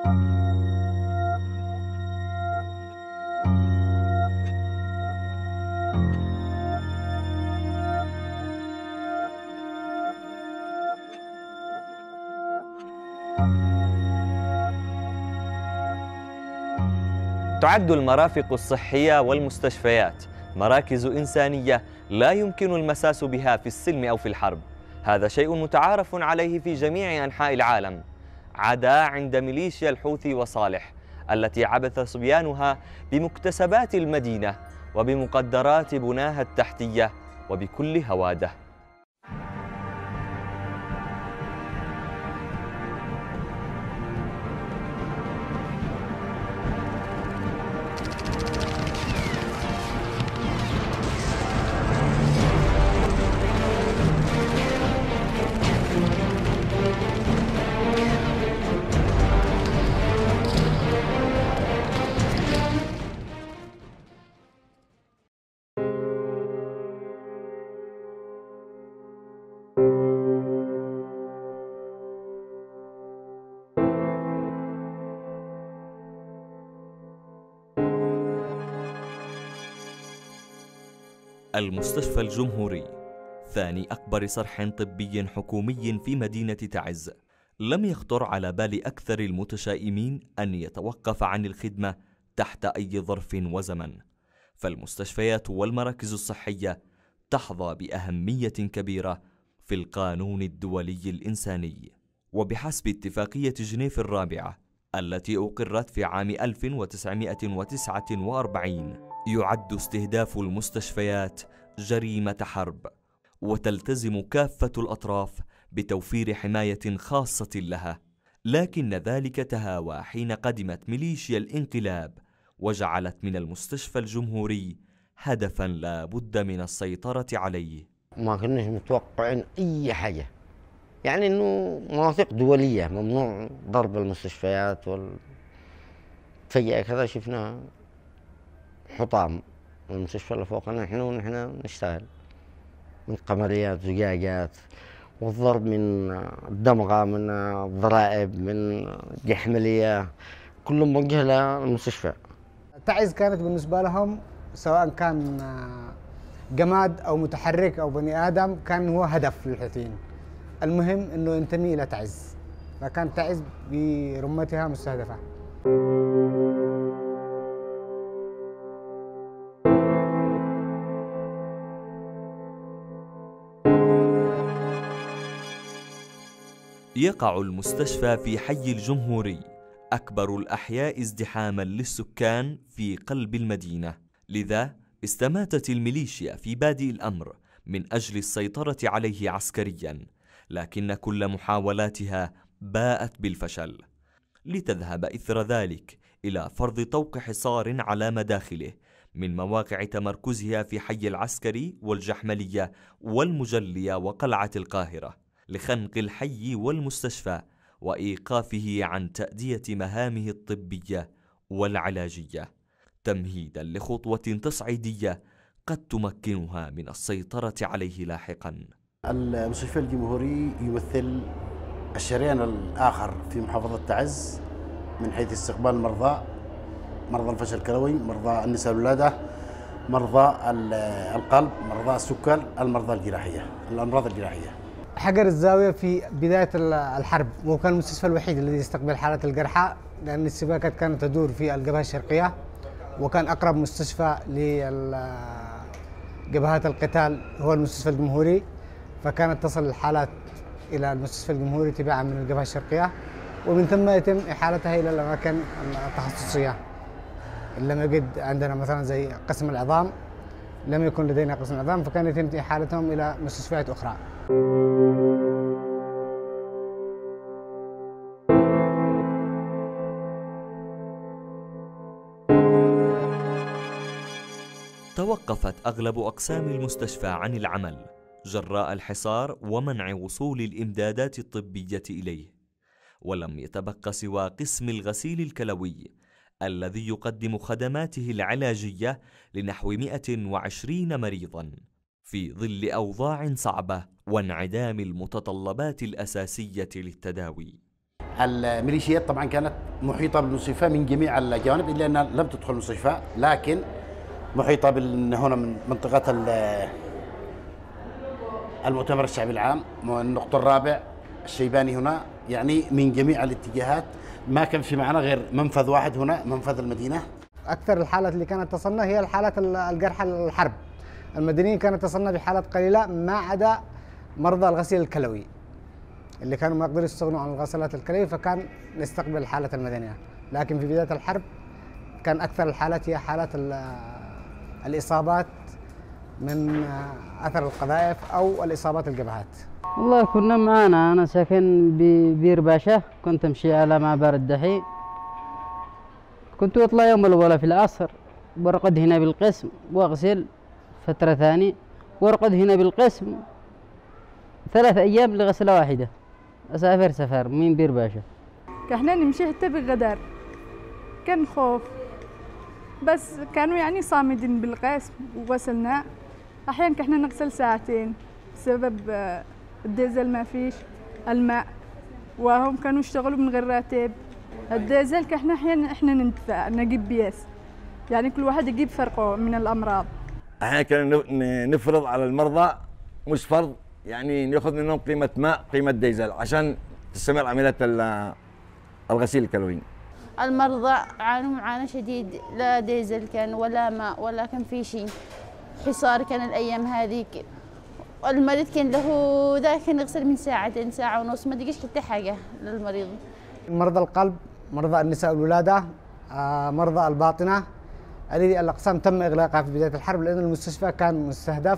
تعد المرافق الصحية والمستشفيات مراكز إنسانية لا يمكن المساس بها في السلم أو في الحرب. هذا شيء متعارف عليه في جميع أنحاء العالم، عدا عند ميليشيا الحوثي وصالح التي عبث صبيانها بمكتسبات المدينة وبمقدرات بناها التحتية وبكل هواده. المستشفى الجمهوري ثاني أكبر صرح طبي حكومي في مدينة تعز. لم يخطر على بال أكثر المتشائمين أن يتوقف عن الخدمة تحت أي ظرف وزمن، فالمستشفيات والمراكز الصحية تحظى بأهمية كبيرة في القانون الدولي الإنساني. وبحسب اتفاقية جنيف الرابعة التي أقرت في عام 1949 يعد استهداف المستشفيات جريمة حرب، وتلتزم كافة الأطراف بتوفير حماية خاصة لها، لكن ذلك تهاوى حين قدمت ميليشيا الانقلاب وجعلت من المستشفى الجمهوري هدفا لا بد من السيطرة عليه. ما كناش متوقعين أي حاجة، يعني إنه مواثيق دولية ممنوع ضرب المستشفيات فجأة كذا شفنا حطام المستشفى اللي فوقنا ونحن نشتغل من قمريات زجاجات، والضرب من الدمغة، من الضرائب، من جحملية، كله موجه للمستشفى. تعز كانت بالنسبة لهم سواء كان جماد أو متحرك أو بني آدم كان هو هدف للحوثيين، المهم إنه ينتمي إلى تعز، فكان تعز برمتها مستهدفة. يقع المستشفى في حي الجمهوري، أكبر الأحياء ازدحاما للسكان في قلب المدينة، لذا استماتت الميليشيا في بادئ الأمر من أجل السيطرة عليه عسكريا، لكن كل محاولاتها باءت بالفشل، لتذهب إثر ذلك إلى فرض طوق حصار على مداخله من مواقع تمركزها في حي العسكري والجحملية والمجلية وقلعة القاهرة، لخنق الحي والمستشفى وإيقافه عن تأدية مهامه الطبية والعلاجية، تمهيدا لخطوة تصعيدية قد تمكنها من السيطرة عليه لاحقا. المستشفى الجمهوري يمثل الشريان الآخر في محافظة تعز من حيث استقبال مرضى الفشل الكلوي، مرضى النساء والولادة، مرضى القلب، مرضى السكر، الأمراض الجراحية. حجر الزاوية في بداية الحرب وكان المستشفى الوحيد الذي يستقبل حالات الجرحى، لأن السباكات كانت تدور في الجبهة الشرقية، وكان أقرب مستشفى لجبهات القتال هو المستشفى الجمهوري، فكانت تصل الحالات إلى المستشفى الجمهوري تباعا من الجبهة الشرقية، ومن ثم يتم إحالتها إلى الأماكن التخصصية. إن لم يجد عندنا مثلا زي قسم العظام، لم يكن لدينا قسم العظام، فكان يتم إحالتهم إلى مستشفيات أخرى. توقفت أغلب أقسام المستشفى عن العمل جراء الحصار ومنع وصول الإمدادات الطبية إليه، ولم يتبق سوى قسم الغسيل الكلوي الذي يقدم خدماته العلاجية لنحو 120 مريضاً في ظل أوضاع صعبة وانعدام المتطلبات الأساسية للتداوي. الميليشيات طبعا كانت محيطة بالمستشفى من جميع الجوانب إلا أنها لم تدخل المستشفى، لكن محيطة هنا من منطقة المؤتمر الشعبي العام، النقطة الرابع الشيباني هنا، يعني من جميع الاتجاهات. ما كان في معنا غير منفذ واحد هنا، منفذ المدينة. أكثر الحالات اللي كانت تصلنا هي الحالات الجرحى الحرب. المدنيين كانت تصلنا بحالات قليلة ما عدا مرضى الغسيل الكلوي اللي كانوا ما يقدروا يستغنوا عن الغسالات الكلوية، فكان نستقبل الحالة المدنية. لكن في بداية الحرب كان أكثر الحالات هي حالات الإصابات من أثر القذائف أو الإصابات الجبهات. والله كنا معانا، أنا ساكن ببير باشا، كنت أمشي على معبر الدحي، كنت أطلع يوم الأول في العصر وارقد هنا بالقسم واغسل فترة ثانية، وارقد هنا بالقسم 3 أيام لغسلة واحدة، أسافر سفر من بير باشا. احنا نمشي حتى بغدار كان خوف، بس كانوا يعني صامدين بالقسم وغسلنا. أحيانا كنا نغسل ساعتين بسبب الديزل ما فيش الماء، وهم كانوا يشتغلوا من غير راتب. الديزل كنا أحيانا إحنا ندفع نجيب بياس، يعني كل واحد يجيب فرقه من الأمراض. أحيانا كنا نفرض على المرضى، مش فرض، يعني ناخذ منهم قيمة ماء، قيمة ديزل، عشان تستمر عملية الغسيل الكلوي. المرضى عانوا معاناة شديد، لا ديزل كان ولا ماء ولا كان في شيء، حصار كان الأيام هذيك. المريض كان له ذاك نغسل من ساعتين، ساعة ونص، ما تلقاش حتى حاجة للمريض. مرضى القلب، مرضى النساء والولادة، مرضى الباطنة، هذه الأقسام تم إغلاقها في بداية الحرب لأن المستشفى كان مستهدف.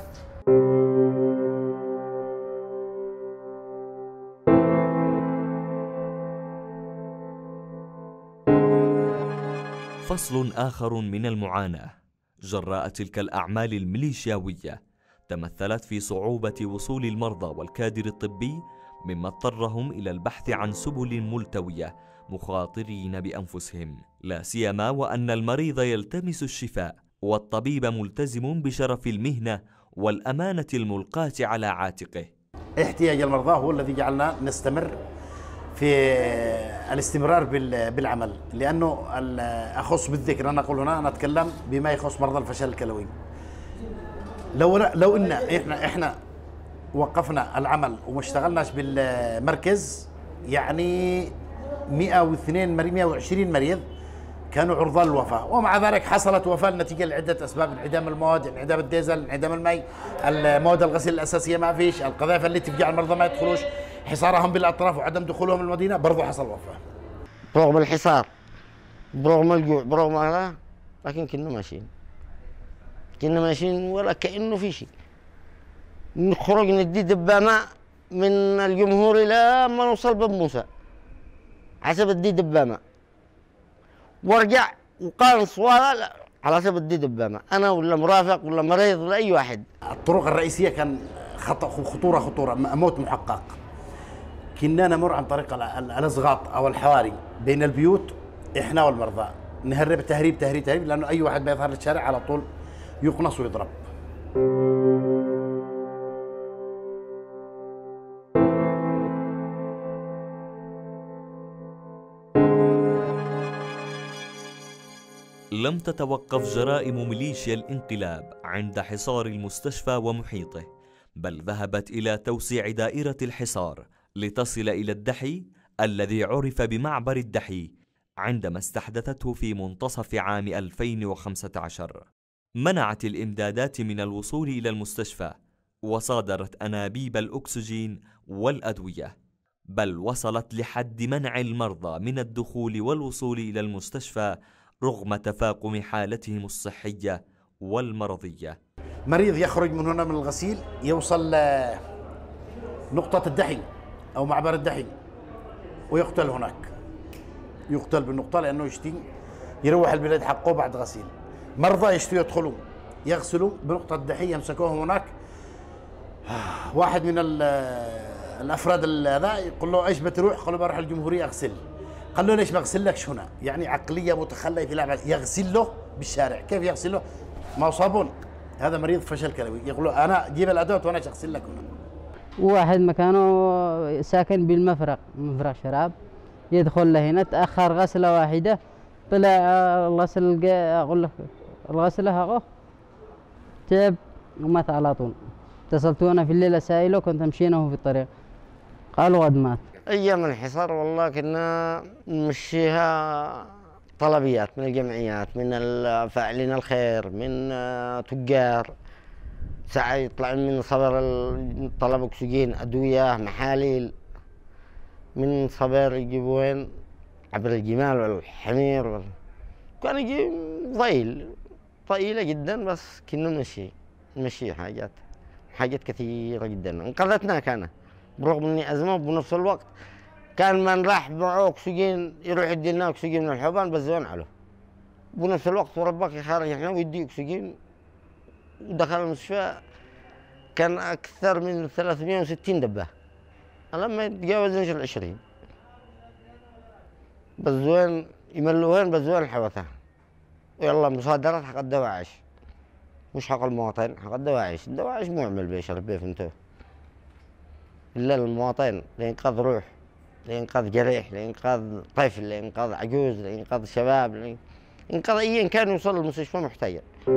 فصل آخر من المعاناة جراء تلك الأعمال الميليشياوية تمثلت في صعوبة وصول المرضى والكادر الطبي، مما اضطرهم إلى البحث عن سبل ملتوية مخاطرين بأنفسهم، لا سيما وأن المريض يلتمس الشفاء والطبيب ملتزم بشرف المهنة والأمانة الملقاة على عاتقه. احتياج المرضى هو الذي جعلنا نستمر في الاستمرار بالعمل، لأنه أخص بالذكر، أنا أقول هنا أنا أتكلم بما يخص مرضى الفشل الكلوي. لو إن إحنا وقفنا العمل وما اشتغلناش بالمركز، يعني 120 مريض كانوا عرضة للوفاة، ومع ذلك حصلت وفاة نتيجة لعدة أسباب: انعدام المواد، انعدام الديزل، انعدام الماء، المواد الغسيل الأساسية ما فيش، القذائف اللي تفجع المرضى ما يدخلوش، حصارهم بالأطراف وعدم دخولهم المدينة، برضو حصل وفاة. برغم الحصار، برغم الجوع، برغم هذا، لكن كنا ماشيين ولا كأنه في شيء. نخرج ندي دبامة من الجمهور إلى ما نوصل باب موسى، حسب الدي دبامة، وارجع وقانص ولا على حسب الدي دبامة، أنا ولا مرافق ولا مريض ولا أي واحد. الطرق الرئيسية كان خطورة موت محقق. كنا نمر عن طريق الأزغاط أو الحواري بين البيوت إحنا والمرضى، نهرب تهريب، لأنه أي واحد بيظهر للشارع على طول يقنص ويضرب. لم تتوقف جرائم ميليشيا الانقلاب عند حصار المستشفى ومحيطه، بل ذهبت إلى توسيع دائرة الحصار لتصل إلى الدحي الذي عرف بمعبر الدحي عندما استحدثته في منتصف عام 2015. منعت الإمدادات من الوصول إلى المستشفى، وصادرت أنابيب الأكسجين والأدوية، بل وصلت لحد منع المرضى من الدخول والوصول إلى المستشفى رغم تفاقم حالتهم الصحية والمرضية. مريض يخرج من هنا من الغسيل يوصل نقطة الدحي أو معبر الدحي ويقتل هناك، يقتل بالنقطة لأنه يشتي يروح البلاد حقه بعد غسيل. مرضى يشتوا يدخلوا يغسلوا بنقطة الدحي، يمسكوهم هناك. واحد من الأفراد هذا يقول له ايش بتروح؟ قال له بروح الجمهورية أغسل. قال له ليش ما اغسلكش هنا؟ يعني عقلية متخلفة، لا يغسل له بالشارع. كيف يغسل له؟ ما هو صابون، هذا مريض فشل كلوي. يقول له أنا جيب الأدوات وأنا أغسل لك هنا. واحد مكانه ساكن بالمفرق، مفرق شراب، يدخل له هنا، تأخر غسلة واحدة طلع الغسل، أقول لك الغسلة هغو تعب ومات على طول. اتصلت أنا في الليلة سائله، كنت مشينا وهو في الطريق قالوا قد مات. أيام الحصار والله كنا نمشيها طلبيات من الجمعيات، من فاعلين الخير، من تجار، ساعة يطلعون من صبر طلب أكسجين، أدوية، محاليل، من صبر يجيبون عبر الجمال والحمير كان يجي ضئيل طويلة جدا، بس كنا نمشي حاجات كثيرة جدا انقذتنا. كان برغم اني ازمه، بنفس الوقت كان من راح معه اكسجين يروح يدي لنا اكسجين من الحوبان بزون عليه، بنفس الوقت وربك يخرج احنا ويدي اكسجين. ودخل المستشفى كان اكثر من 360 دبه لما يتجاوز نشر 20 بزوين يملوهن بزوين الحوثة، ويلا مصادرات حق الدواعش، مش حق المواطن، حق الدواعش. الدواعش مو يعمل بيشرب بيه فهمتوا، إلا المواطن لإنقاذ روح، لإنقاذ جريح، لإنقاذ طفل، لإنقاذ عجوز، لإنقاذ شباب، لإنقاذ أيا كان يوصل للمستشفى محتاج.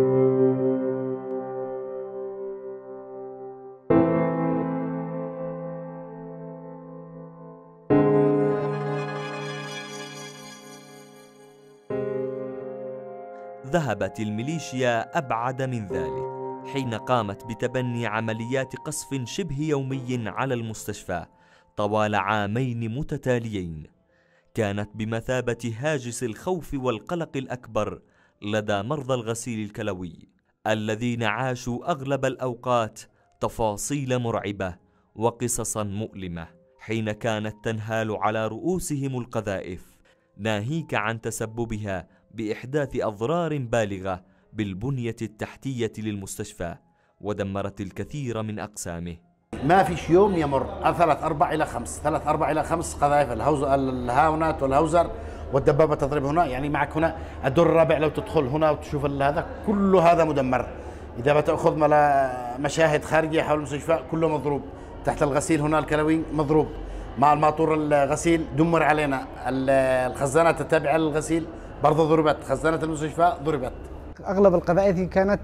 ذهبت الميليشيا أبعد من ذلك حين قامت بتبني عمليات قصف شبه يومي على المستشفى طوال عامين متتاليين، كانت بمثابة هاجس الخوف والقلق الأكبر لدى مرضى الغسيل الكلوي الذين عاشوا أغلب الأوقات تفاصيل مرعبة وقصصا مؤلمة حين كانت تنهال على رؤوسهم القذائف، ناهيك عن تسببها بإحداث أضرار بالغة بالبنية التحتية للمستشفى، ودمرت الكثير من أقسامه. ما فيش يوم يمر 3-4 إلى 5 قذائف الهاونات والهوزر والدبابة تضرب هنا. يعني معك هنا الدور الرابع، لو تدخل هنا وتشوف هذا كله هذا مدمر. إذا بتأخذ مشاهد خارجية حول المستشفى كله مضروب، تحت الغسيل هنا الكلوي مضروب، مع الماطور الغسيل دمر علينا، الخزانات التابعة للغسيل برضه ضربت، خزانة المستشفى ضربت. اغلب القذائف كانت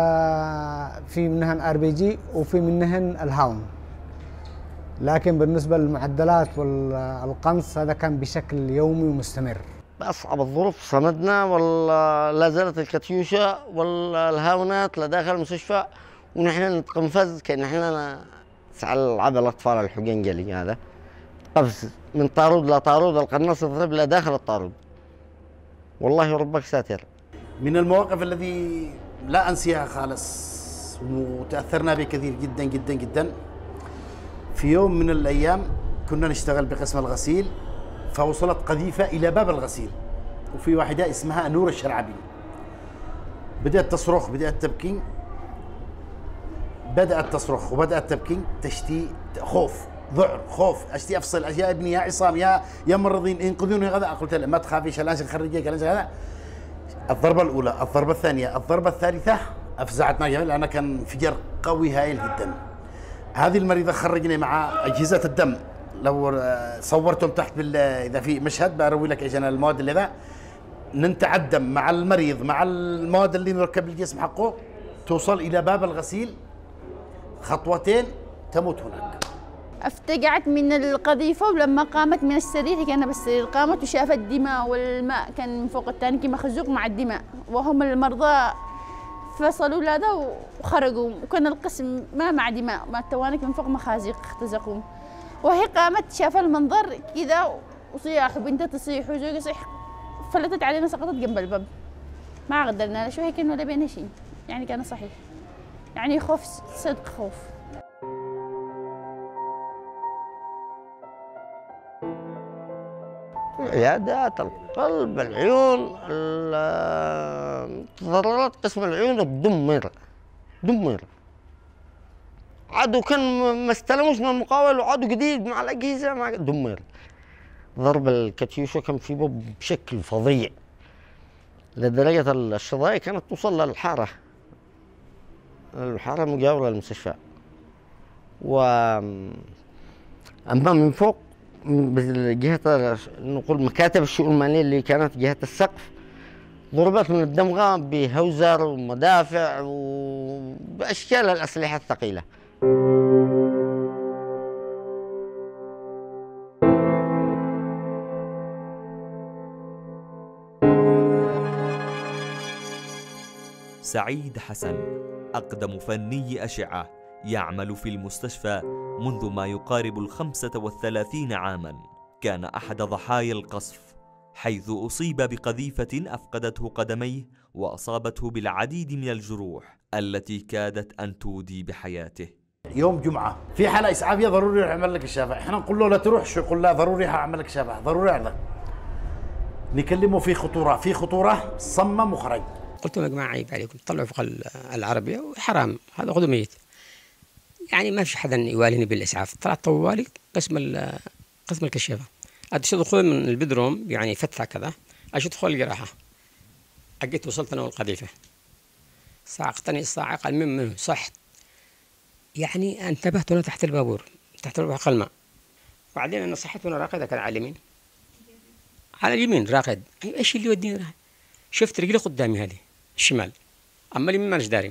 في منهن RPG وفي منهن الهاون، لكن بالنسبه للمعدلات والقنص هذا كان بشكل يومي ومستمر. بأصعب الظروف صمدنا، ولا زالت الكاتيوشا والهاونات لداخل المستشفى، ونحن نتقنفذ كأن احنا نلعب الأطفال الحقنجلي. هذا قفز من طارود لطارود، القناص يضرب لداخل الطارود، والله ربك ساتر. من المواقف الذي لا أنسيها خالص وتأثرنا به كثير جدا جدا جدا، في يوم من الأيام كنا نشتغل بقسم الغسيل، فوصلت قذيفة إلى باب الغسيل، وفي واحدة اسمها نور الشرعبي، بدأت تصرخ، بدأت تبكي، بدأت تصرخ وبدأت تبكي، تشتي خوف، ذعر، خوف، اشتي افصل، يا ابني يا عصام يا ممرضين انقذوني غدا. قلت له ما تخافيش الان سنخرجك هذا. الضربه الاولى، الضربه الثانيه، الضربه الثالثه افزعتنا جميع، لان كان انفجار قوي هائل جدا. هذه المريضه خرجني مع اجهزه الدم، لو صورتم تحت اذا في مشهد بروي لك ايش انا المواد اللي ذا ننتع الدم مع المريض مع المواد اللي نركب الجسم حقه، توصل الى باب الغسيل خطوتين تموت هناك. افتقعت من القذيفة، ولما قامت من السرير كان بالسرير، قامت وشافت الدماء والماء كان من فوق التانك مخزوق مع الدماء، وهم المرضى فصلوا لهذا وخرجوا، وكان القسم ما مع دماء، مع التوانك من فوق مخازيق اختزقوا. وهي قامت شافت المنظر كذا وصياح، وبنتها تصيح وزوجها يصيح، فلتت علينا سقطت جنب الباب، ما قدرنا لا شو هيك ولا بينا شيء. يعني كان صحيح، يعني خوف صدق خوف. عيادات القلب، العيون، تضررات قسم العيون دمر. عادوا كان ما استلموش من المقاول، وعادوا جديد مع الأجهزة مع دمر. ضرب الكاتيوشا كان في بشكل فظيع، لدرجة الشظايا كانت توصل للحارة، الحارة مجاورة للمستشفى. أما من فوق جهة نقول مكاتب الشؤون المالية اللي كانت جهة السقف ضربت من الدمغة بهوزر ومدافع وبأشكال الأسلحة الثقيلة. سعيد حسن أقدم فني أشعة يعمل في المستشفى منذ ما يقارب 35 عاماً. كان أحد ضحايا القصف، حيث أصيب بقذيفة أفقدته قدميه وأصابته بالعديد من الجروح التي كادت أن تودي بحياته. يوم جمعة في حالة إسعافية ضروري راح أعمل لك الشافع، إحنا نقول له لا تروح، شو يقول لا ضروري راح أعمل لك شافع، ضروري هذا. نكلمه في خطورة صمم وخرج. قلت لهم يا جماعة عيب عليكم تطلعوا فوق العربية وحرام، هذا غدو ميت. يعني ما في حدا يواليني بالإسعاف. طلعت طوالي قسم الكشافة، أدخل دخول من البدروم يعني فتحة كذا، أشد دخول الجراحة. أجيت وصلت أنا والقذيفة، صعقتني الصاعقة منه صحت، يعني انتبهت وأنا تحت البابور، تحت البابور الماء. بعدين أنا صحيت وأنا راقد، كان على اليمين، على اليمين راقد. إيش اللي يوديني راقد؟ شفت رجلي قدامي هذه الشمال، أما اليمين مانيش داري.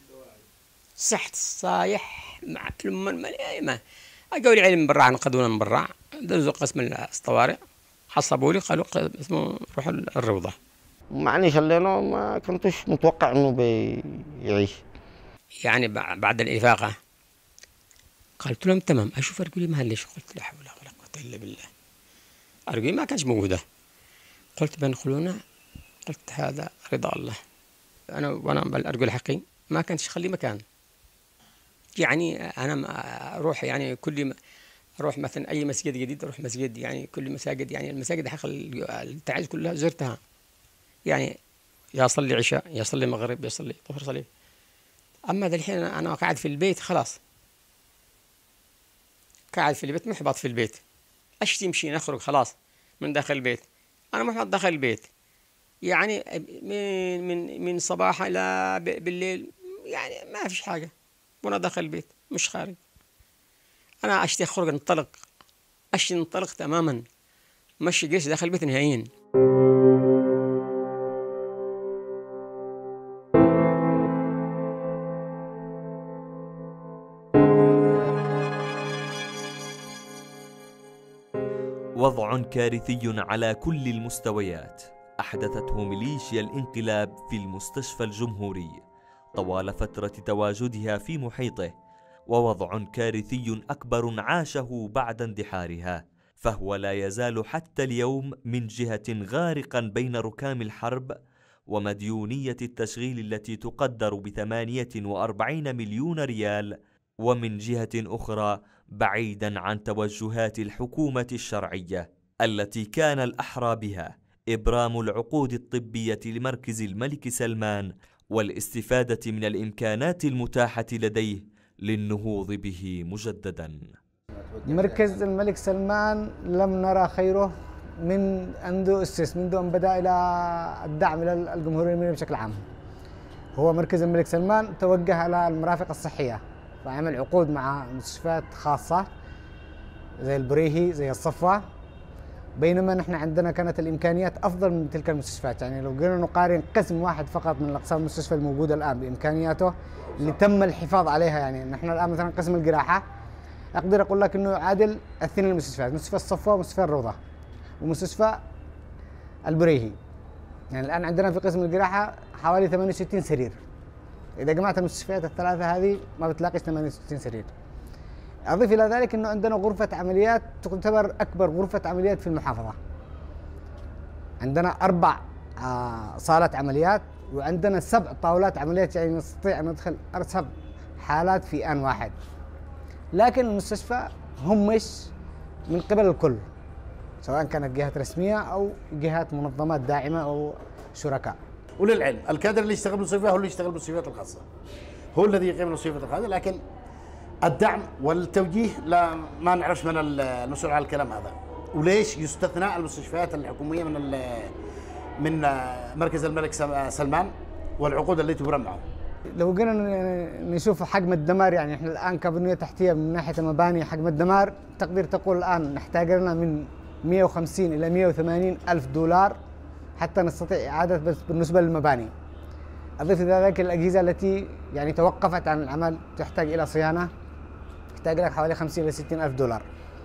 صحت صايح مع ما اجوا لي علم من برا، انقذونا من برا، دزوا قسم الطوارئ، حصبوا لي قالوا اسمه روحوا الروضه. معنيش خلينا ما كنتش متوقع انه بيعيش. يعني بعد الافاقه قلت لهم تمام، اشوف رجلي ما ليش. قلت لا حول ولا قوه الا بالله، رجلي ما كانتش موجوده. قلت بنخلونا، قلت هذا رضا الله. وانا بالارجل حقي ما كانش خلي مكان. يعني أنا أروح يعني كل ما أروح مثلا أي مسجد جديد أروح مسجد، يعني كل مساجد، يعني المساجد حق التعز كلها زرتها. يعني يصلي عشاء، يصلي مغرب، يصلي ظهر، صلي. أما ذا الحين أنا قاعد في البيت خلاص، قاعد في البيت محبط في البيت. أشتي يمشي نخرج خلاص من داخل البيت، أنا محبط داخل البيت. يعني من صباح إلى بالليل يعني ما فيش حاجة، وانا داخل البيت مش خارج. انا اشتي اخرج انطلق، اشتي انطلق تماما، مشي جيش داخل البيت نهائيا. وضع كارثي على كل المستويات أحدثته ميليشيا الانقلاب في المستشفى الجمهوري طوال فترة تواجدها في محيطه، ووضع كارثي أكبر عاشه بعد اندحارها، فهو لا يزال حتى اليوم من جهة غارقا بين ركام الحرب ومديونية التشغيل التي تقدر ب48 مليون ريال، ومن جهة أخرى بعيدا عن توجهات الحكومة الشرعية التي كان الأحرى بها إبرام العقود الطبية لمركز الملك سلمان والاستفادة من الإمكانات المتاحة لديه للنهوض به مجددا. مركز الملك سلمان لم نرى خيره منذ أن بدأ إلى الدعم إلى الجمهورية اليمنية بشكل عام. هو مركز الملك سلمان توجه على المرافق الصحية، فعمل عقود مع مستشفيات خاصة زي البريهي زي الصفوة، بينما نحن عندنا كانت الإمكانيات أفضل من تلك المستشفيات. يعني لو قلنا نقارن قسم واحد فقط من الأقسام المستشفى الموجودة الآن بإمكانياته اللي تم الحفاظ عليها، يعني نحن الآن مثلا قسم الجراحة أقدر أقول لك إنه يعادل الاثنين المستشفيات، مستشفى الصفوة ومستشفى الروضة ومستشفى البريهي. يعني الآن عندنا في قسم الجراحة حوالي 68 سرير، إذا جمعت المستشفيات الثلاثة هذه ما بتلاقيش 68 سرير. أضيف إلى ذلك أنه عندنا غرفة عمليات تعتبر أكبر غرفة عمليات في المحافظة. عندنا 4 صالات عمليات، وعندنا 7 طاولات عمليات، يعني نستطيع أن ندخل 7 حالات في آن واحد. لكن المستشفى همش من قبل الكل، سواء كانت جهات رسمية أو جهات منظمات داعمة أو شركاء. وللعلم الكادر اللي يشتغل بالمستشفى هو اللي يشتغل بالمستشفيات الخاصة، هو الذي يقيم المستشفيات الخاصة، لكن الدعم والتوجيه لا ما نعرفش من المسؤول على الكلام هذا. وليش يستثنى المستشفيات الحكومية من مركز الملك سلمان والعقود اللي تبرم معه؟ لو قلنا نشوف حجم الدمار، يعني احنا الان كبنيه تحتيه من ناحيه المباني حجم الدمار تقدر تقول الان نحتاج لنا من 150 الى 180 الف دولار حتى نستطيع اعاده بس بالنسبه للمباني. اضيف الى ذلك الاجهزه التي يعني توقفت عن العمل تحتاج الى صيانه، تحتاج لك حوالي 50 الى 60 الف دولار.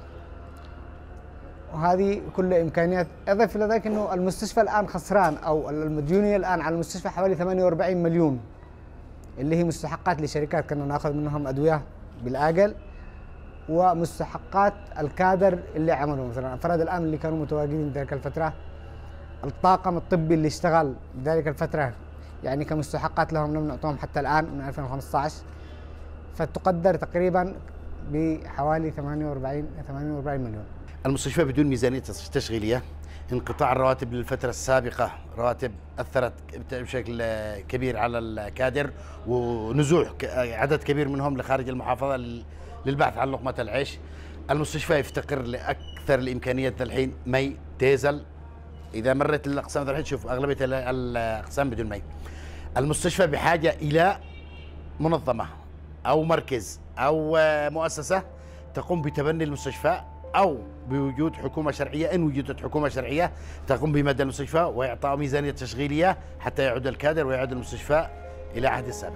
وهذه كل امكانيات. اضف الى ذلك انه المستشفى الان خسران، او المديونيه الان على المستشفى حوالي 48 مليون، اللي هي مستحقات لشركات كنا ناخذ منهم ادويه بالاجل، ومستحقات الكادر اللي عملوا، مثلا افراد الامن اللي كانوا متواجدين ذلك الفتره، الطاقم الطبي اللي اشتغل ذلك الفتره، يعني كمستحقات لهم لم نعطوهم حتى الان من 2015، فتقدر تقريبا بحوالي 48 مليون. المستشفى بدون ميزانية تشغيلية، انقطاع الرواتب للفترة السابقة، رواتب أثرت بشكل كبير على الكادر، ونزوح عدد كبير منهم لخارج المحافظة للبحث عن لقمة العيش. المستشفى يفتقر لأكثر الإمكانيات الحين، مي، ديزل. إذا مرت الأقسام الحين شوف أغلبية الأقسام بدون مي. المستشفى بحاجة إلى منظمة أو مركز أو مؤسسة تقوم بتبني المستشفى، أو بوجود حكومة شرعية، إن وجدت حكومة شرعية تقوم بمد المستشفى وإعطاء ميزانية تشغيلية حتى يعود الكادر ويعود المستشفى إلى عهد السابق.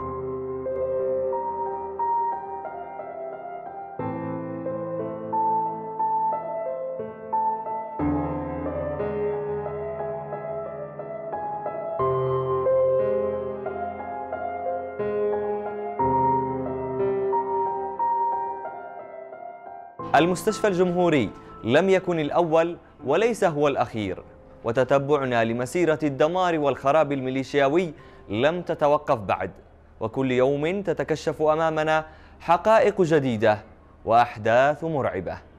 المستشفى الجمهوري لم يكن الأول وليس هو الأخير، وتتبعنا لمسيرة الدمار والخراب الميليشياوي لم تتوقف بعد، وكل يوم تتكشف أمامنا حقائق جديدة وأحداث مرعبة.